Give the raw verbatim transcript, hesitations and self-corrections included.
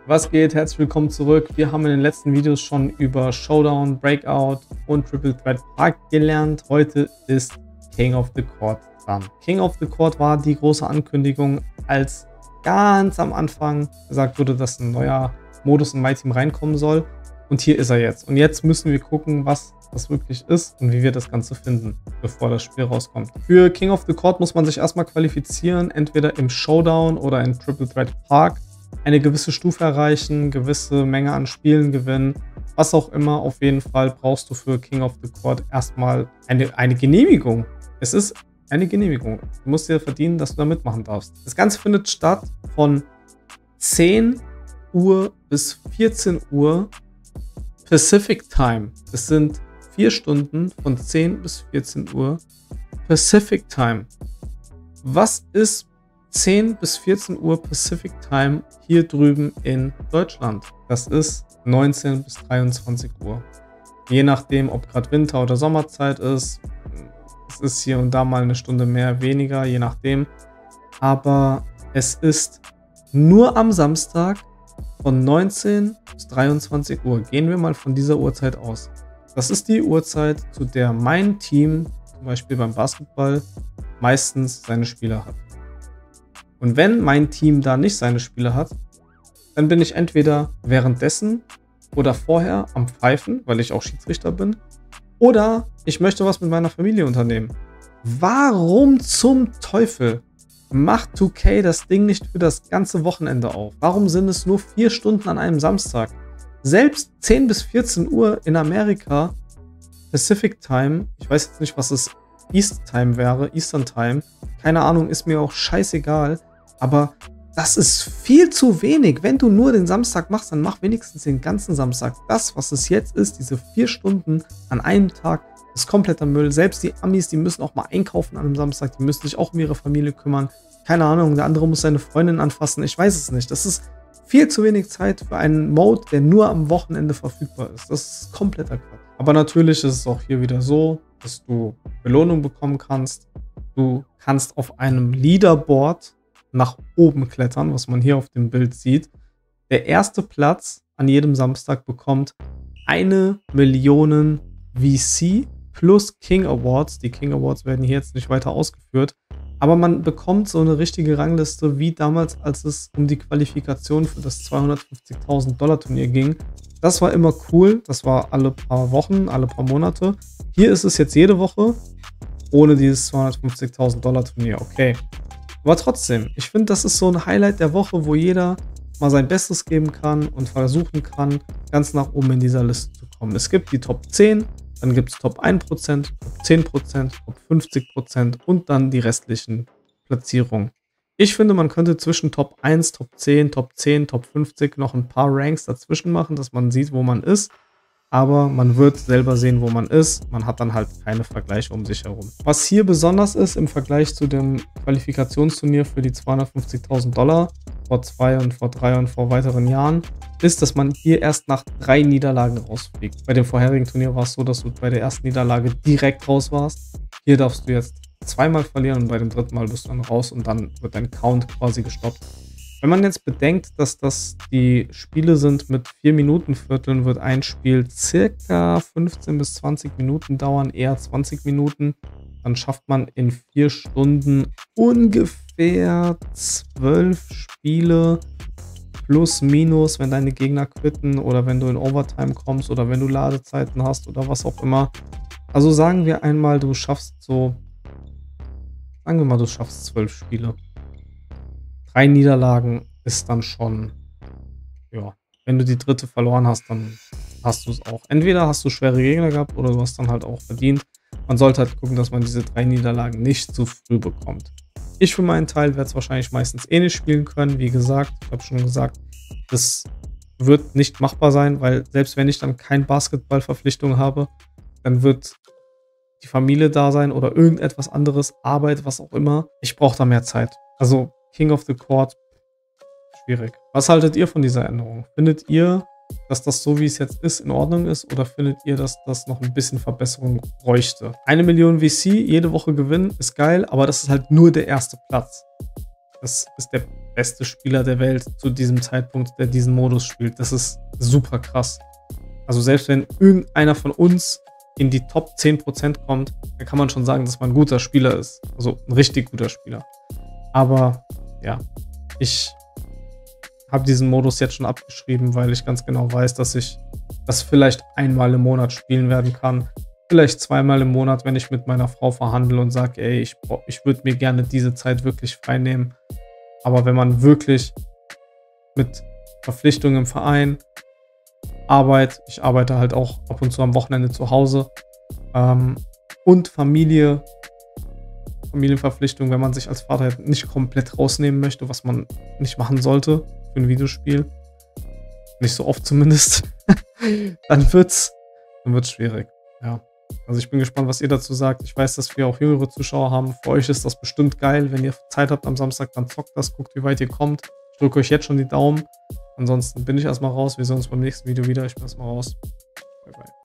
Was geht? Herzlich willkommen zurück. Wir haben in den letzten Videos schon über Showdown, Breakout und Triple Threat Park gelernt. Heute ist King of the Court dran. King of the Court war die große Ankündigung, als ganz am Anfang gesagt wurde, dass ein neuer Modus in My Team reinkommen soll. Und hier ist er jetzt. Und jetzt müssen wir gucken, was das wirklich ist und wie wir das Ganze finden, bevor das Spiel rauskommt. Für King of the Court muss man sich erstmal qualifizieren, entweder im Showdown oder in Triple Threat Park. Eine gewisse Stufe erreichen, gewisse Menge an Spielen gewinnen, was auch immer. Auf jeden Fall brauchst du für King of the Court erstmal eine, eine Genehmigung. Es ist eine Genehmigung. Du musst dir verdienen, dass du da mitmachen darfst. Das Ganze findet statt von zehn Uhr bis vierzehn Uhr Pacific Time. Das sind vier Stunden von zehn bis vierzehn Uhr Pacific Time. Was ist zehn bis vierzehn Uhr Pacific Time hier drüben in Deutschland? Das ist neunzehn bis dreiundzwanzig Uhr. Je nachdem, ob gerade Winter- oder Sommerzeit ist. Es ist hier und da mal eine Stunde mehr, weniger, je nachdem. Aber es ist nur am Samstag von neunzehn bis dreiundzwanzig Uhr. Gehen wir mal von dieser Uhrzeit aus. Das ist die Uhrzeit, zu der mein Team, zum Beispiel beim Basketball, meistens seine Spieler hat. Und wenn mein Team da nicht seine Spiele hat, dann bin ich entweder währenddessen oder vorher am Pfeifen, weil ich auch Schiedsrichter bin, oder ich möchte was mit meiner Familie unternehmen. Warum zum Teufel macht zwei K das Ding nicht für das ganze Wochenende auf? Warum sind es nur vier Stunden an einem Samstag? Selbst zehn bis vierzehn Uhr in Amerika, Pacific Time, ich weiß jetzt nicht, was es East Time wäre, Eastern Time, keine Ahnung, ist mir auch scheißegal, aber das ist viel zu wenig. Wenn du nur den Samstag machst, dann mach wenigstens den ganzen Samstag. Das, was es jetzt ist, diese vier Stunden an einem Tag, ist kompletter Müll. Selbst die Amis, die müssen auch mal einkaufen an einem Samstag, die müssen sich auch um ihre Familie kümmern. Keine Ahnung, der andere muss seine Freundin anfassen, ich weiß es nicht. Das ist viel zu wenig Zeit für einen Mode, der nur am Wochenende verfügbar ist. Das ist kompletter Quatsch. Aber natürlich ist es auch hier wieder so, dass du Belohnung bekommen kannst. Du kannst auf einem Leaderboard nach oben klettern, was man hier auf dem Bild sieht. Der erste Platz an jedem Samstag bekommt eine Million V C plus King Awards. Die King Awards werden hier jetzt nicht weiter ausgeführt. Aber man bekommt so eine richtige Rangliste wie damals, als es um die Qualifikation für das zweihundertfünfzigtausend Dollar Turnier ging. Das war immer cool. Das war alle paar Wochen, alle paar Monate. Hier ist es jetzt jede Woche ohne dieses zweihundertfünfzigtausend Dollar Turnier. Okay. Aber trotzdem, ich finde, das ist so ein Highlight der Woche, wo jeder mal sein Bestes geben kann und versuchen kann, ganz nach oben in dieser Liste zu kommen. Es gibt die Top zehn, dann gibt es Top ein Prozent, Top zehn Prozent, Top fünfzig Prozent und dann die restlichen Platzierungen. Ich finde, man könnte zwischen Top eins, Top zehn, Top zehn, Top fünfzig noch ein paar Ranks dazwischen machen, dass man sieht, wo man ist. Aber man wird selber sehen, wo man ist. Man hat dann halt keine Vergleiche um sich herum. Was hier besonders ist im Vergleich zu dem Qualifikationsturnier für die zweihundertfünfzigtausend Dollar vor zwei und vor drei und vor weiteren Jahren, ist, dass man hier erst nach drei Niederlagen rausfliegt. Bei dem vorherigen Turnier war es so, dass du bei der ersten Niederlage direkt raus warst. Hier darfst du jetzt zweimal verlieren und bei dem dritten Mal bist du dann raus und dann wird dein Count quasi gestoppt. Wenn man jetzt bedenkt, dass das die Spiele sind mit vier Minuten Vierteln, wird ein Spiel circa fünfzehn bis zwanzig Minuten dauern, eher zwanzig Minuten. Dann schafft man in vier Stunden ungefähr zwölf Spiele plus minus, wenn deine Gegner quitten oder wenn du in Overtime kommst oder wenn du Ladezeiten hast oder was auch immer. Also sagen wir einmal, du schaffst so, sagen wir mal, du schaffst zwölf Spiele. Drei Niederlagen ist dann schon, ja, wenn du die dritte verloren hast, dann hast du es auch. Entweder hast du schwere Gegner gehabt oder du hast dann halt auch verdient. Man sollte halt gucken, dass man diese drei Niederlagen nicht zu früh bekommt. Ich für meinen Teil werde es wahrscheinlich meistens eh nicht spielen können. Wie gesagt, ich habe schon gesagt, das wird nicht machbar sein, weil selbst wenn ich dann keine Basketballverpflichtung habe, dann wird die Familie da sein oder irgendetwas anderes, Arbeit, was auch immer. Ich brauche da mehr Zeit. Also King of the Court, schwierig. Was haltet ihr von dieser Änderung? Findet ihr, dass das so, wie es jetzt ist, in Ordnung ist? Oder findet ihr, dass das noch ein bisschen Verbesserung bräuchte? Eine Million V C, jede Woche gewinnen, ist geil, aber das ist halt nur der erste Platz. Das ist der beste Spieler der Welt zu diesem Zeitpunkt, der diesen Modus spielt. Das ist super krass. Also selbst wenn irgendeiner von uns in die Top zehn Prozent kommt, dann kann man schon sagen, dass man ein guter Spieler ist. Also ein richtig guter Spieler. Aber ja, ich habe diesen Modus jetzt schon abgeschrieben, weil ich ganz genau weiß, dass ich das vielleicht einmal im Monat spielen werden kann. Vielleicht zweimal im Monat, wenn ich mit meiner Frau verhandle und sage, ey, ich, ich würde mir gerne diese Zeit wirklich frei nehmen. Aber wenn man wirklich mit Verpflichtungen im Verein, Arbeit, ich arbeite halt auch ab und zu am Wochenende zu Hause, ähm, und Familie, Familienverpflichtung, wenn man sich als Vater nicht komplett rausnehmen möchte, was man nicht machen sollte für ein Videospiel, nicht so oft zumindest, dann wird's, dann wird's schwierig. Ja, also ich bin gespannt, was ihr dazu sagt. Ich weiß, dass wir auch jüngere Zuschauer haben. Für euch ist das bestimmt geil. Wenn ihr Zeit habt am Samstag, dann zockt das, guckt, wie weit ihr kommt. Ich drücke euch jetzt schon die Daumen. Ansonsten bin ich erstmal raus. Wir sehen uns beim nächsten Video wieder. Ich bin erstmal raus. Bye, bye.